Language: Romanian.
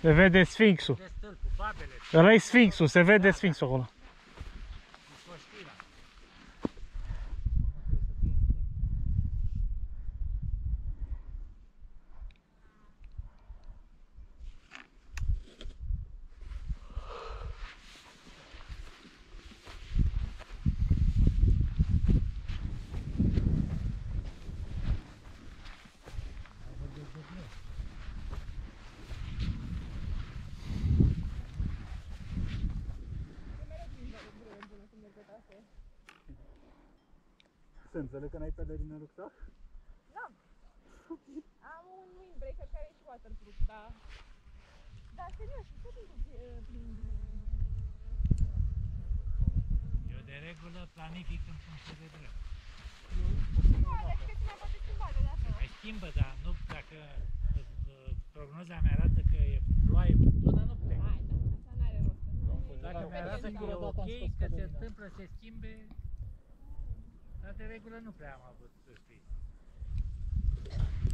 Se vede Sfinxul. De stâlpul, babele. Ăla-i Sfinxul, se vede Sfinxul acolo. Coștira. Se înțeleg că n-ai pelerin în rucsac? N-am. Am un windbreaker care e și waterproof, dar... Dar serios, și tot timpul plin... Eu de regulă planific în funcție de drept. Da, dar și că se mai poate schimba de data. Mai schimbă, dar nu, dacă prognoza mea arată că e ploaie furtună, nu plec. Hai, da, asta n-are rost. Dacă mi arată că e ok, că se întâmplă, se schimbe, dar de regulă nu prea am avut surprize.